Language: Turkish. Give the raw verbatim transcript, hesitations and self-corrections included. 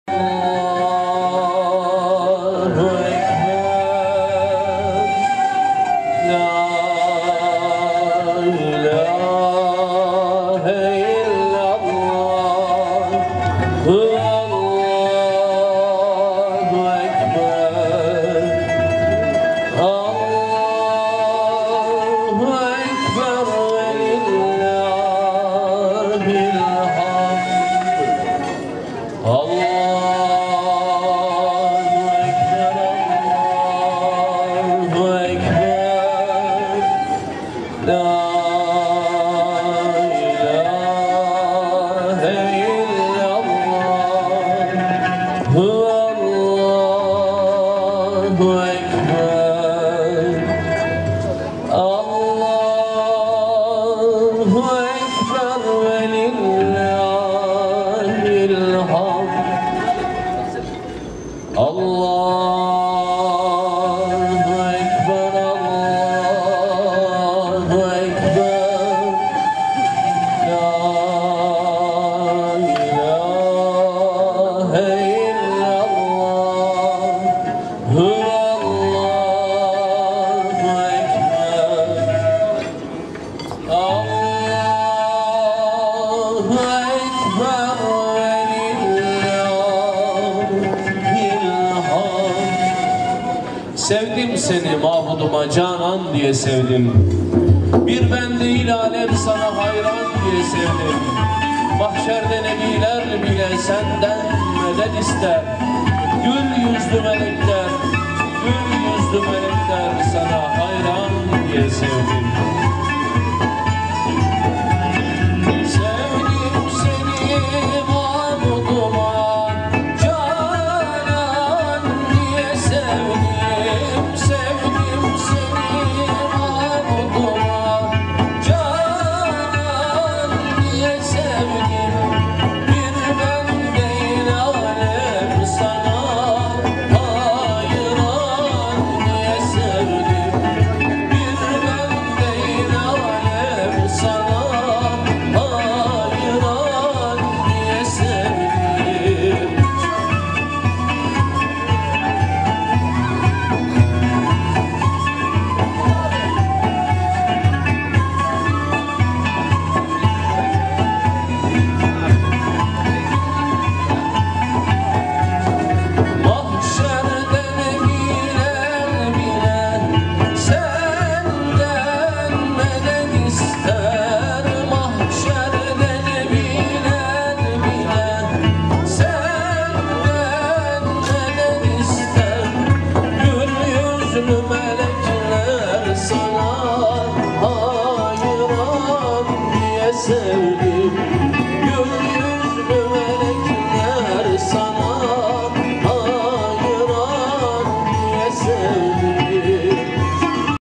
Sevdim seni mahmuduma canan diye sevdim. Bir ben değil alem sana hayran diye sevdim. Mahşerde nebiler bile senden medet ister. Gül yüzlü melekler, gül yüzlü melekler sana hayran diye sevdim. Sevdim seni mahmuduma canan diye sevdim. Sevdim seni mahmuduma canan diye sevdim. Bir ben değil alem sana hayran diye sevdim. Bir ben değil alem sana hayran diye sevdim. Mahşerde nebiler bile senden medet ister. Mahşerde nebiler bile senden medet ister. Gül yüzlü melekler sana hayran diye sevdim.